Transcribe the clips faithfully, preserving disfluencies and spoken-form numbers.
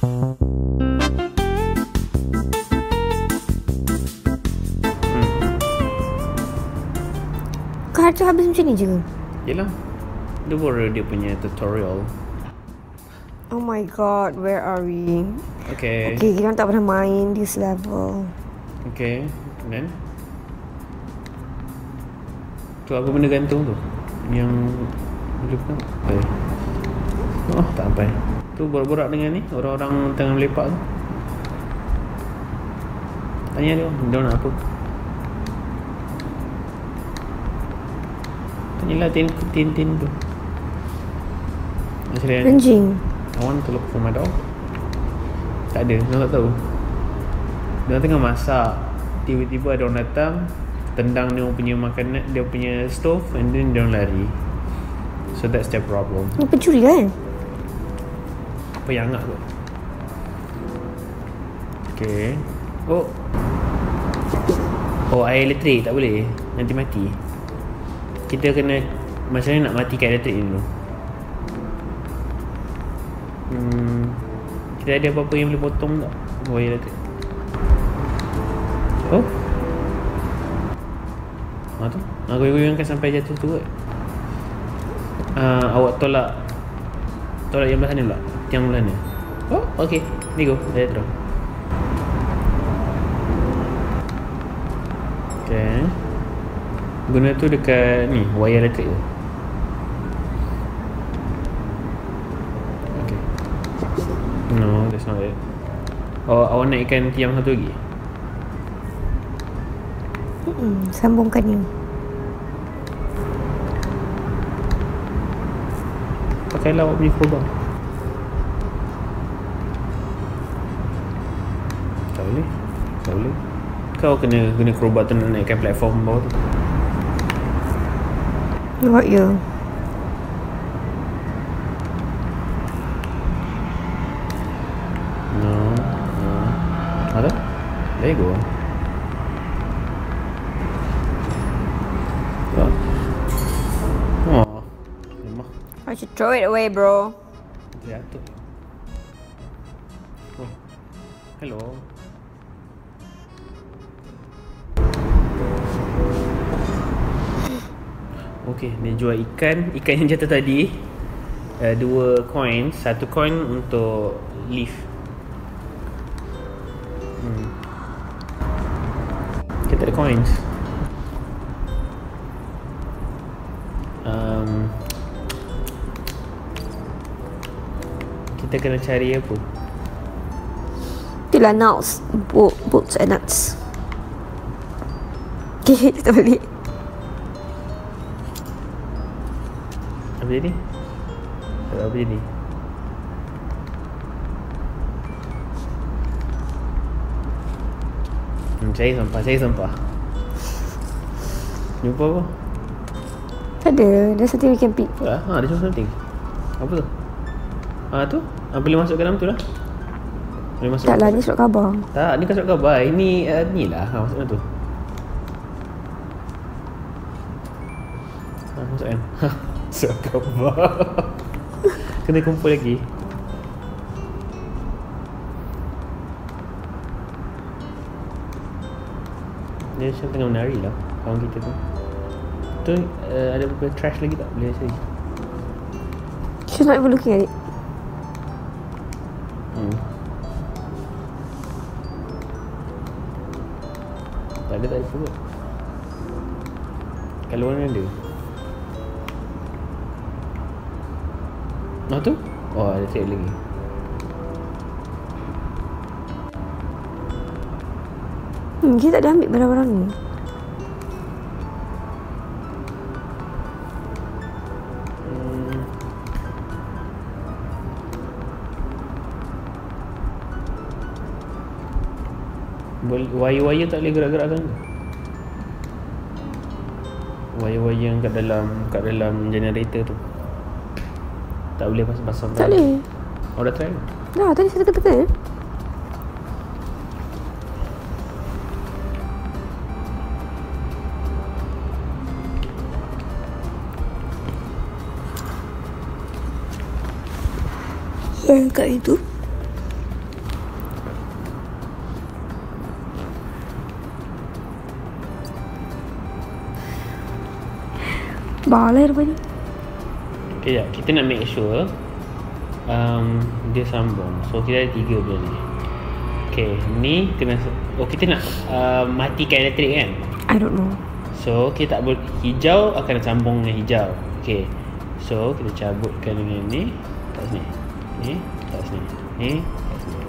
Kau tu habis macam ni je? Yelah, dia baru dia punya tutorial. Oh my god, where are we? Okay. Okay, kita tak pernah main this level. Okay, then tu apa benda gantung tu? Yang boleh buka? Eh. Oh, tak sampai. Tu borak-borak dengan ni orang-orang tengah melepak tu. Tanya dia, dia nak apa? Tanyalah tin tin tin tu. Macam mana? Anjing. I want to look for my dog. Tak ada, dia tak tahu. Dia tengah masak. Tiba-tiba ada orang datang, tendang dia punya makanan, dia punya stove, and then dia lari. So that's their problem. Ini pencuri kan? Apa yang angkat kot. Okay. Oh. Oh, air elektrik tak boleh. Nanti mati. Kita kena macam mana nak matikan elektrik ni dulu. Hmm, kita ada apa-apa yang boleh potong tak wire elektrik? Oh. Ha tu. Ha, goyang-goyangkan sampai jatuh tu kot. Uh, awak tolak Tolak yang belah sana pula. Yang belah sana. Oh, okay. Ni go. Saya terus. Okay. Guna tu dekat ni, wire elektrik tu. Okay. No, that's not it. Oh, awak naikkan tiang satu lagi? Hmm, sambungkan ni. Pakailah awak punya crowbar. Tak boleh. Tak boleh. Kau kena guna crowbar tu nak naikkan platform bawah tu. What you? No, no. Ada? There you go. Oh, lemah. I should throw it away, bro. Jatuh. Oh, hello. Okay, dia jual ikan. Ikan yang jatuh tadi uh, dua coin. Satu coin untuk lift. hmm. Kita ada coins. um, Kita kena cari apa? Itulah nuts. Bo Bolts and nuts. Okay, kita balik. Apa jadi? Apa jadi? Hmm, cari sampah, cari sampah. Jumpa apa? Tak ada. There's something we can pick. Apa lah? Ha, ada cuma something. Apa tu? Ha, tu? Ha, boleh masuk ke dalam tu lah. Boleh masuk. Tak lah, ni surat khabar. Tak, ni kan surat khabar. Ini uh, ni lah. Ha, masuk dalam tu. Ha, masuk kan? Surat khabar. Kena kumpul lagi. Dia macam tengah menari lah kawan kita tu. Tu uh, ada beberapa trash lagi tak? Boleh cari. She's not even looking at it. Hmm. Tak ada, tak ada pun. Kat luar ni ada. Ah tu? Oh, ada cek lagi. Hmm, kita tak ada ambil barang-barang ni. Hmm. Wire-wire tak boleh gerak-gerakkan ke? Wire-wire yang kat dalam kat dalam generator tu tak boleh pasang-pasang. Tak boleh. Oh, dah try ke? Dah, tadi saya tekan-tekan. Angkat itu. Balai rupanya. Okay, sekejap. Kita nak make sure um, dia sambung. So kita ada tiga benda ni. Okay, ni kena. Oh, kita nak uh, matikan elektrik kan? I don't know. So kita tak boleh. Hijau akan sambung dengan hijau. Okay, so kita cabutkan dengan ni. Kat sini. Ni kat sini. Ni kat sini.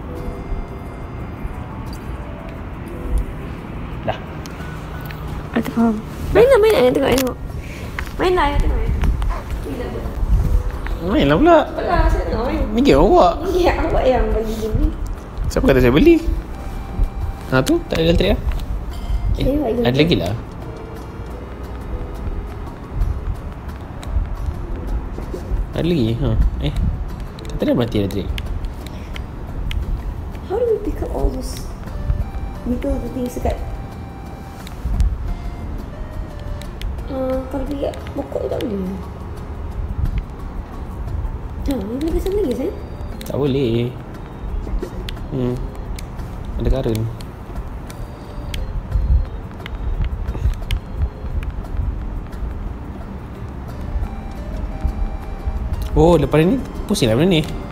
Dah. I tak faham. Main lah, main lah. Tengok, tengok. Main lah, tengok. Main lah pula. Apalah, saya tengok main. Ni game awak. Ni awak yang bagi game ni. Siapa kata saya beli? Ha tu, tak ada elektrik lah. Eh, Saya bagi ada lagi lah. Ada lagi? Ha. Eh, kata dah mati elektrik. How do we pick up all those little things dekat uh, kalau pergi kat pokok tu tak boleh. Ha, ni boleh kesan lagi saya? Tak boleh. Hmm. Ada current. Oh, lepas ni pusing lah benda ni.